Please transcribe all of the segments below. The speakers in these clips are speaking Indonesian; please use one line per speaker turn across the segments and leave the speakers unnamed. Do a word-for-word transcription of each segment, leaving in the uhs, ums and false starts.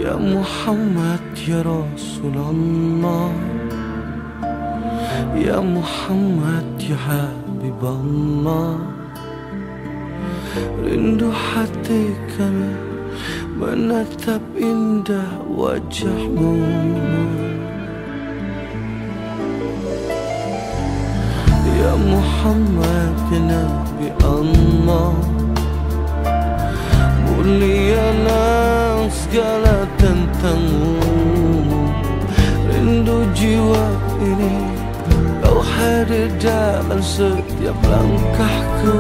Ya Muhammad ya Rasulullah, ya Muhammad ya Habiballah. Rindu hati kami menatap indah wajahmu. Ya Muhammad ya Nabi Allah, mulialah segala tentangmu. Rindu jiwa ini kau hadir dalam setiap langkahku.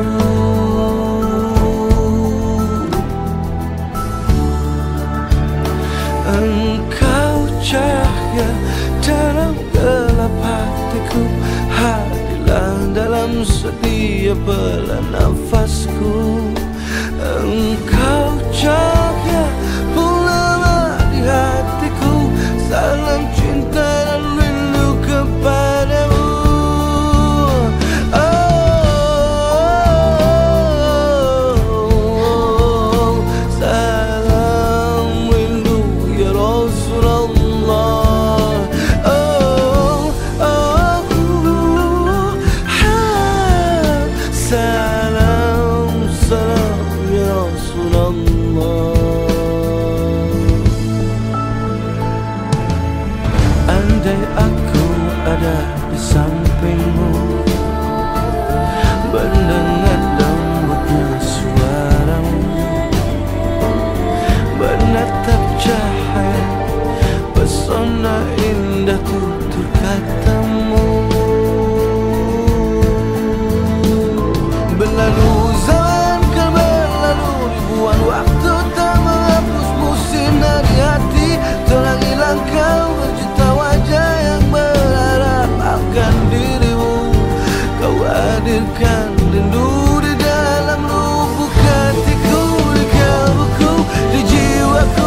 Engkau cahaya dalam gelap hatiku, hadirlah dalam setiap belah nafasku. Engkau cahaya pula di hatiku, salam cinta dan rindu kepadamu. Oh, salam rindu ya Rasulullah. Oh, oh, ha, salam, salam ya Rasulullah. Andai aku ada di sampingmu, mendengar lembutnya suaramu, menatap cahaya pesona indah tutur katamu. Berlalu zaman kan berlalu, ribuan waktu tak menghapusmu sinar di hati. Telah hilang kau berjuta wajah yang berharap akan dirimu. Kau hadirkan rindu di dalam lubuk hatiku, di kalbuku, di jiwaku.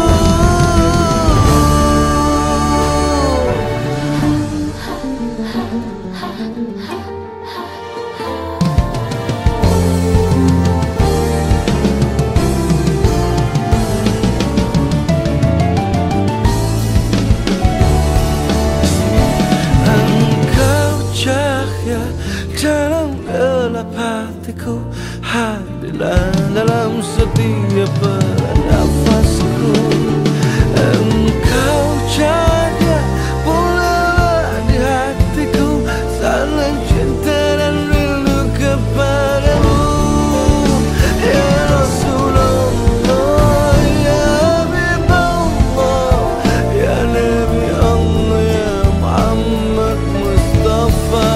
Dalam gelap hatiku, hadirlah dalam setiap belah nafasku. Engkau cahaya pula di hatiku, salam cinta dan rindu kepadamu. Ya Rasulullah, ya Habiballah, ya Nabi Allah, ya Muhammad Mustafa.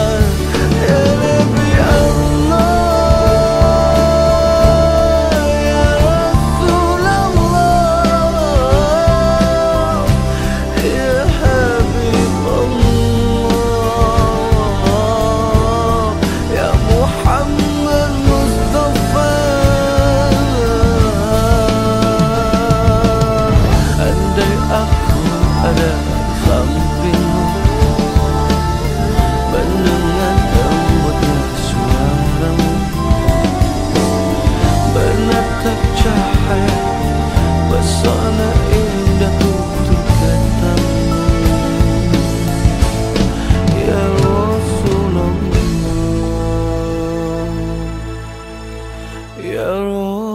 Ada di sampingmu, mendengar lembutnya suaramu, menatap cahaya pesona indah tutur katamu. Ya Rasulullah, ya Rasulullah.